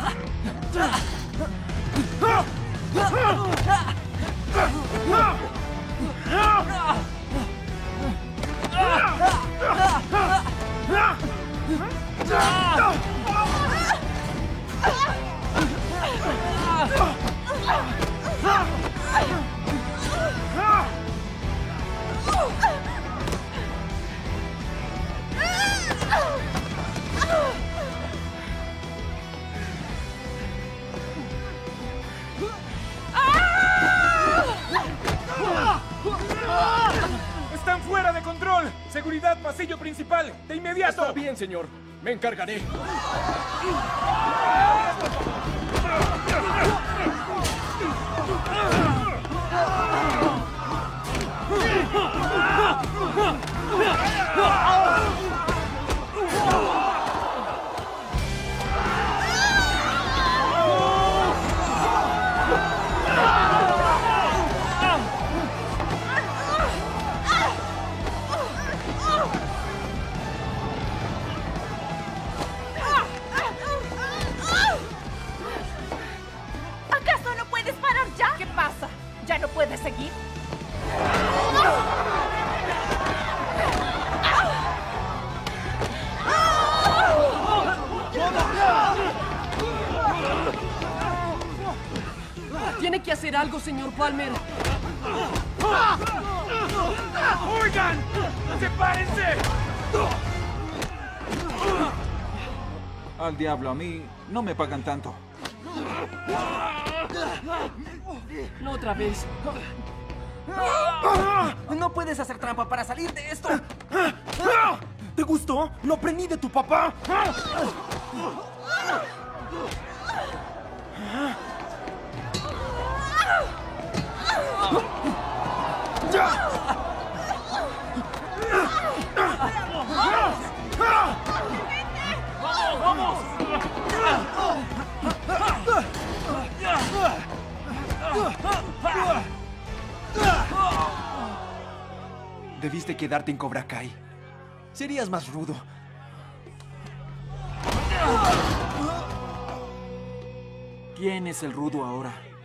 ¡Están fuera de control! ¡Seguridad, pasillo principal! ¡De inmediato! Está bien, señor. Me encargaré. ¿Acaso no puedes parar ya? ¿Qué pasa? ¿Ya no puedes seguir? Tiene que hacer algo, señor Palmer. ¡Oigan! ¡Sepárense! Al diablo, a mí no me pagan tanto. No otra vez. No puedes hacer trampa para salir de esto. ¿Te gustó? ¡Lo aprendí de tu papá! Debiste quedarte en Cobra Kai. Serías más rudo. ¿Quién es el rudo ahora?